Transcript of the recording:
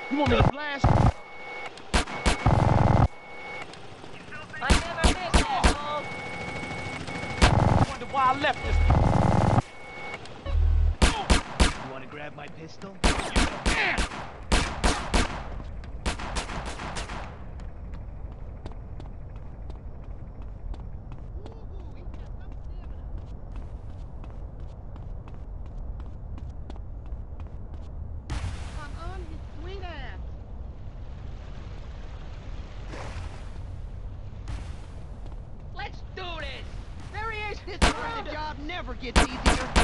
You want me to blast? I never miss, asshole. Wonder why I left this. You wanna grab my pistol? Let's do this! There he is! This part of the job never gets easier.